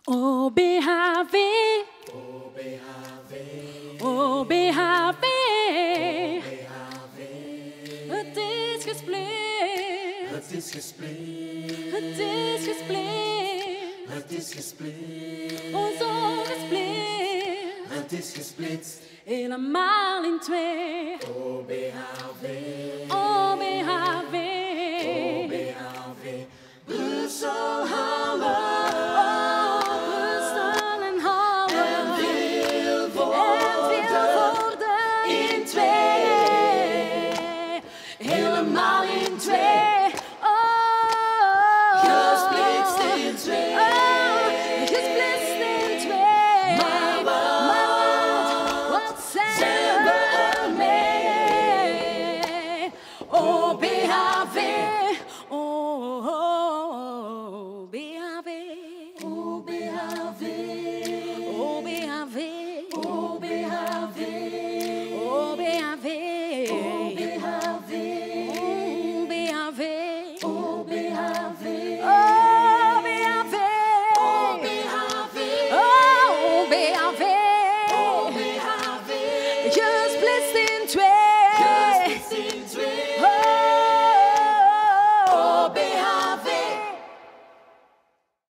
Oh BHV, oh BHV, oh BHV, BHV. het is gesplit, Het is gesplit, het is gesplit, het is gesplit, oh zo gesplit, het is gesplitst. helemaal in twee. Oh BHV, Oh BHV, oh BHV. Brussel, Halle, oh Brussel en Halle, en Vilvoorde in twee, helemaal in twee. Oh, gesplitst in twee. gesplitst in twee. Maar wat zijn we ermee? Oh BHV, oh BHV, Oh BHV, oh BHV, oh BHV, oh BHV, oh BHV, oh BHV, oh BHV, oh BHV, oh BHV, oh BHV, oh BHV. gesplitst in twee.